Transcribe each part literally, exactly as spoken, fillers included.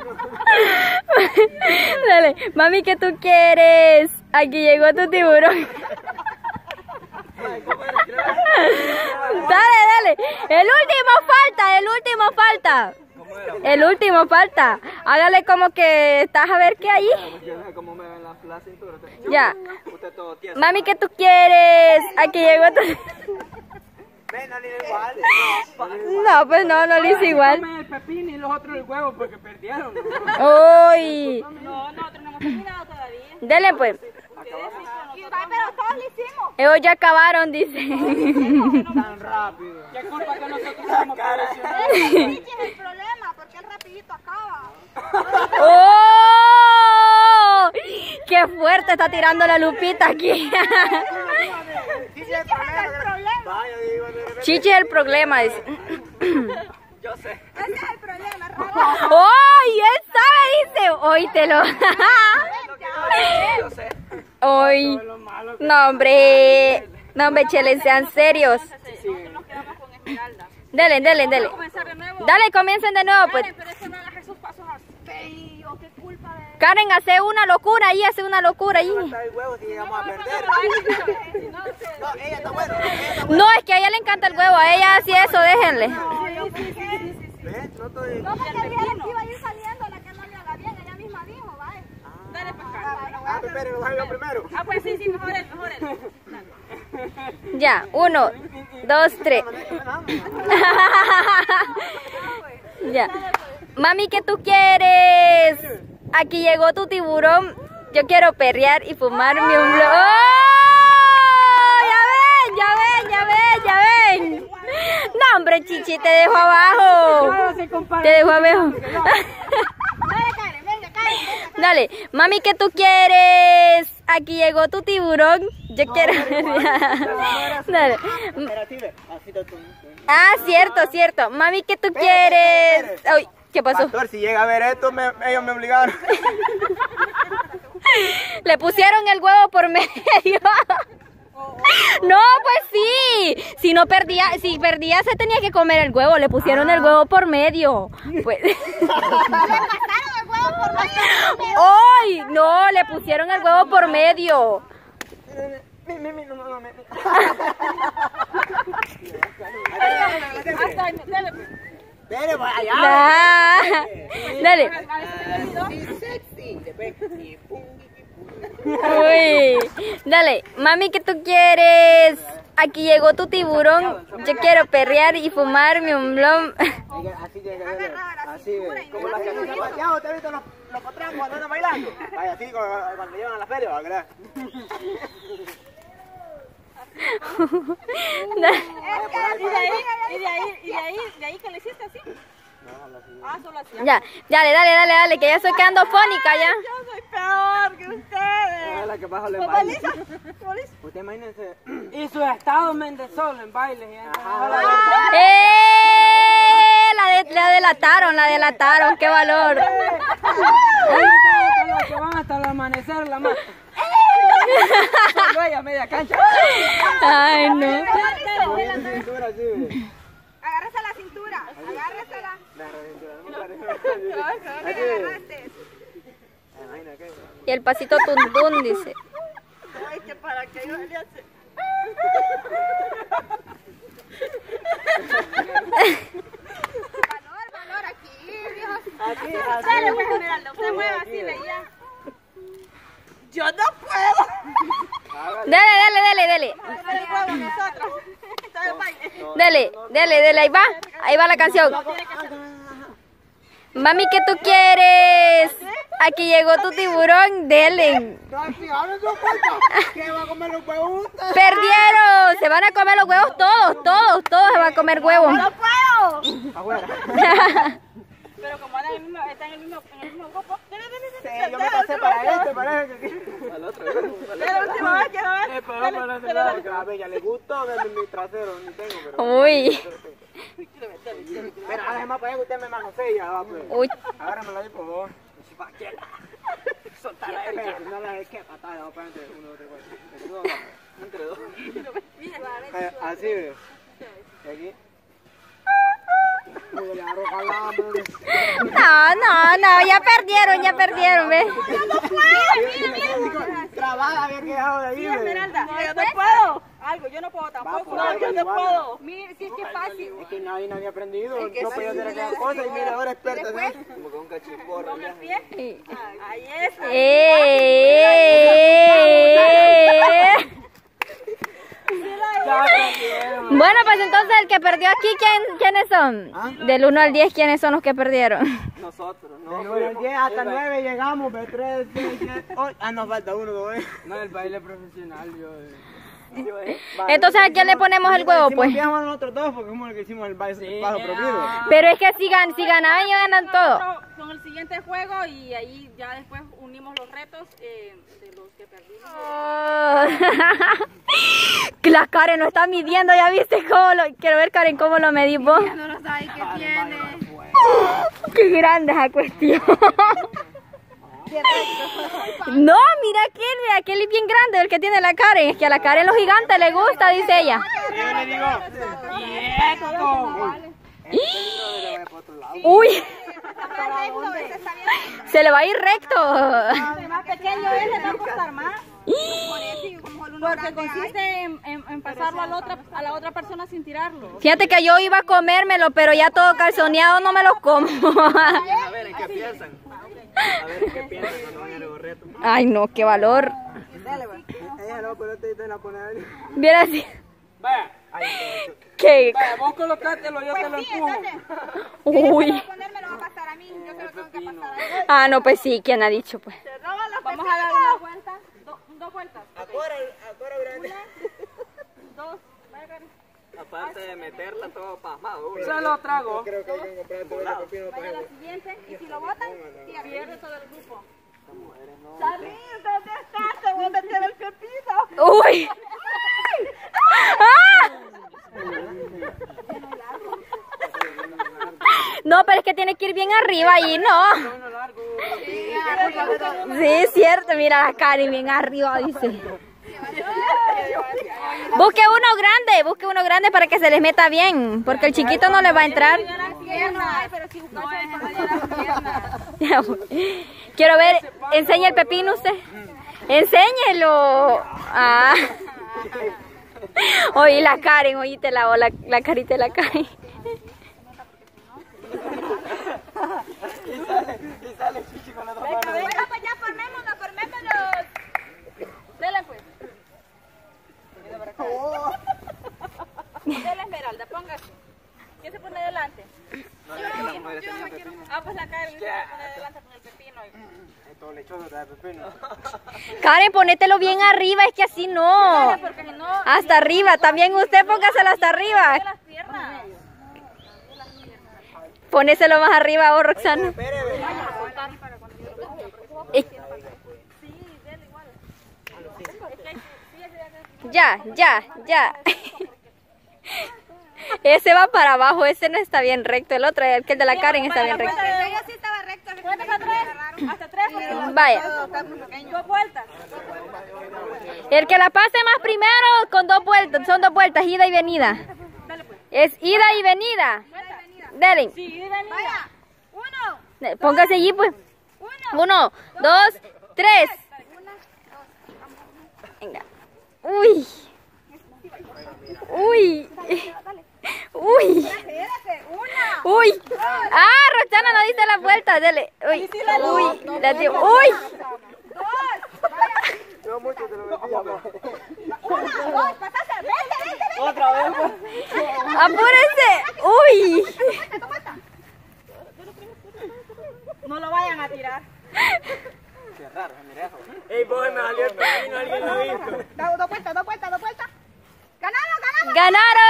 Dale, mami, ¿qué tú quieres? Aquí llegó tu tiburón. Dale, dale. El último falta, el último falta. El último falta. Hágale como que estás a ver qué hay. Ya. Mami, ¿qué tú quieres? Aquí llegó tu... No, pues no, no le hice igual. El pepino y los otros el huevo porque perdieron. Uy. No, nosotros no hemos terminado todavía. Dele pues. Pero todos lo hicimos. Ellos ya acabaron, dice. Tan rápido. ¿Qué culpa que nosotros somos profesionales? Ese es el problema, porque él rapidito acaba. ¡Oh! ¡Qué fuerte está tirando la Lupita aquí! Ese es el problema. Chichi es el problema, dice. Yo sé. Ese es el problema, Rafa. ¡Ay! Él sabe, dice. Oítelo. Yo sé. Hoy. No, hombre. No, hombre, chelen, sean serios. Nosotros nos quedamos con Esmeralda. Dele, dele, dele. Vamos a comenzar de nuevo. Dale, comiencen de nuevo, pues. Pero eso no hagas esos pasos así. ¿O qué culpa de...? Karen, hace una locura ahí, hace una locura ahí. El huevo si llegamos a perder. No, ella está buena. No, es que a ella le encanta el huevo, a ella sí eso, déjenle. ¿Ves? No estoy... No, porque el día que iba a ir saliendo, la que no le haga bien, ella misma dijo, vaya. Dale para acá. Ah, espere, lo bajo yo primero. Ah, pues sí, sí, mejor él, mejor él. Ya, uno, dos, tres. Ya. Mami, ¿qué tú quieres? Aquí llegó tu tiburón. Yo quiero perrear y fumarme un blog. ¡Oh! Ya ven, ya ven, ya ven, ya ven. No, hombre, Chichi, te dejo abajo. Te dejo abajo. Dale, mami, ¿qué tú quieres? Aquí llegó tu tiburón. Yo quiero perrear. Dale. Ah, cierto, cierto. Mami, ¿qué tú quieres? Ay, ¿qué pasó? Pastor, si llega a ver esto, me, ellos me obligaron. Le pusieron el huevo por medio. No, pues sí. Si no perdía, si perdía se tenía que comer el huevo. Le pusieron el huevo por medio. Pues. Le pasaron el huevo por medio. ¡Ay! No, le pusieron el huevo por medio. Dale, pues allá. Ah, dale. Uy, dale, mami, ¿qué tú quieres? Aquí llegó tu tiburón. Yo quiero perrear y fumarme un blon. Así llega, así, como las que no se pateado. ¿Usted ha visto los, los patrón cuando andan bailando? Vaya, así cuando llevan a la feria, ¿verdad? Y de ahí, y de ahí, y de ahí, de ahí que le hiciste así. Ah, solo así. Ya, dale, dale, dale, dale, que ya estoy quedando fónica ya. Yo soy peor que ustedes. Es la que baja en baile. Usted imagínense. Y su estado Mendezol en baile. ¡Eh! La, de, la delataron, la delataron, qué valor. Que van hasta el amanecer la mata. Solo ella media cancha. Ay, no. Agárrese la cintura, agárresela. Y el pasito tundún, dice. Ay, que para que yo le hace. Valor, valor aquí, hijos. Aquí, Dale, pues, Esmeralda, usted mueve así, veía. Yo no puedo. Dale, dale, dale, dale. Dale, huevo, nosotros. Entonces, baile. Dale, dale, dale, ahí va. Ahí va la canción. Mami, ¿qué tú quieres? Aquí llegó tu tiburón, dele. ¿Qué va a comer los huevos? Perdieron. Se van a comer los huevos todos, todos, todos se van a comer huevos. ¡No puedo! Afuera. Pero como están en el mismo, están en el mismo, en el mismo grupo. Dale, dale, Sí, dale. yo me pasé para este, parece que... Al otro. La última vez, quiero ver. Eh, pero para ese lado, porque a Bella le gustó de mi trasero, ni tengo, pero... Uy. Pero además para allá que usted me manosea, va, pues. Uy. Agárramela ahí, por favor. Soltala ahí, no la dejes patada, vamos para entre uno, otro, cuatro. Entre dos. Así, ve. Y aquí. No, no, no, ya perdieron, ya perdieron, ¿ves? Trabada había quedado de ahí. Sí, Esmeralda, yo no puedo. Algo, yo no puedo tampoco. No, yo no puedo. Mire, si es que es fácil. Es que nadie no había aprendido. No podía hacer aquella cosa y mira, ahora experta, ¿sabes? Como con un cachiporro. Con el pie. Ahí es. ¡Eh! Bueno, pues entonces el que perdió aquí, ¿quién, ¿quiénes son? ¿Ah? Del uno al diez, ¿quiénes son los que perdieron? Nosotros, ¿no? Del uno al diez hasta nueve llegamos, pero tres, seis, siete, ocho. Ah, nos falta uno, ¿no? No, el baile profesional, yo... Entonces, ¿a quién le ponemos el huevo, pues? Hicimos nosotros dos porque fuimos los que hicimos el baile paso prohibido. Pero es que si, gan si ganan, ellos ganan todo. Con el siguiente juego y ahí ya después unimos los retos eh, de los que perdimos. Oh. La Karen lo está midiendo, ¿ya viste cómo lo... Quiero ver, Karen, cómo lo medís vos. No lo sabes qué tiene. Qué grande esa cuestión. No, mira aquel, mira aquel es bien grande, el que tiene la Karen. Es que a la Karen los gigantes le gusta, dice ella. Yo le digo, Uy, se le va a ir recto. El más pequeño es, le va a costar más. Porque consiste en, en, en pasarlo a la, otra, a la otra persona sin tirarlo. Fíjate que yo iba a comérmelo, pero ya todo calzoneado no me lo como. a ver, ¿en qué piensan? A ver, ¿qué piensan cuando van a ir reto? Ay, no, qué valor. Ella no, pero te van a poner. Viera así. Vaya. ¿Qué? Vaya, vos colocátelo, yo te lo empujo. Uy. Ah, no, pues sí, ¿quién ha dicho, pues? Vamos a dar una vuelta, do, dos vueltas. Afuera, afuera, grande. Dos, vaya, Karen. Aparte de meterla todo pasmado. Se lo trago. Creo que hay que comprar todo el pepino para Vaya a la siguiente y si lo botan, pierde todo el grupo. ¡Salí! ¿Dónde estás? Te voy a meter el pepino. Uy. ¡Ah! No, pero es que tiene que ir bien arriba ahí, ¿no? Sí, es cierto, mira la Karen bien arriba, dice. Busque uno grande, busque uno grande para que se les meta bien, porque el chiquito no le va a entrar. Quiero ver, enseña el pepino usted. Enséñelo. Ah. Oí la Karen, oíste la, la, la carita de la Karen. Y sale, y sale chichi con la otra mano. Venga, pues ya formémonos, formémonos. Dele pues. Dele Esmeralda, póngase. ¿Quién se pone delante? No, yo, yo, yo me quiero. Ah, pues la Karen se va a poner delante con el pepino. Todo lechoso trae pepino. Karen, ponételo bien arriba, es que así no. Porque si no, Hasta arriba, también usted póngaselo hasta arriba. las piernas. Ponéselo más arriba vos, Roxana. Espéreme. Eh, Ya, ya, ya. Ese va para abajo, ese no está bien recto. El otro, el que el de la Karen está bien recto. Ella sí estaba recta. ¿Cuántas hasta tres? Hasta tres. Vaya. Dos vueltas. El que la pase más primero con dos vueltas, son dos vueltas, ida y venida. Es ida y venida. Dele. Sí, y venida. Uno. Póngase allí, pues. Uno, dos, tres. Venga. Uy. Uy. Uy. Uy. Ah, Roxana no dice la vuelta, dele. Uy. Uy. La dio. Uy. Yo mucho te lo metí, amor. Otra vez. Apúrense. Uy. No lo vayan a tirar. Qué raro, mira eso. Ey, vos me salió el pepino, alguien lo ha visto. Dos vueltas, dos vueltas, dos vueltas. ¡Ganamos, ganamos! ¡Ganaron!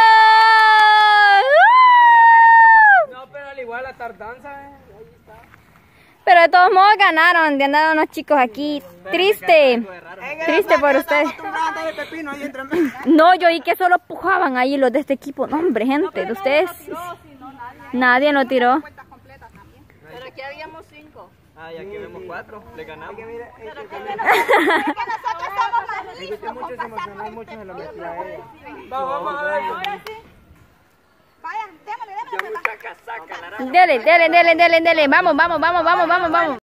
No, pero al igual la tardanza, eh. Pero de todos modos ganaron, de andar unos chicos aquí. Triste. Triste por ustedes. No, yo oí que solo pujaban ahí los de este equipo. No, hombre, gente, de ustedes. Nadie lo tiró. Pero aquí habíamos cinco. Ah, y aquí vemos cuatro, le ganamos. Pero que nosotros somos más listos. Mucho se emocionó, mucho se lo metió a ella. Vamos, vamos a ver. Ahora sí. Vaya, démosle, démosle. saca, saca la araña. Dele, dele, dele, dele, dele. Vamos, vamos, vamos, vamos, vamos, vamos.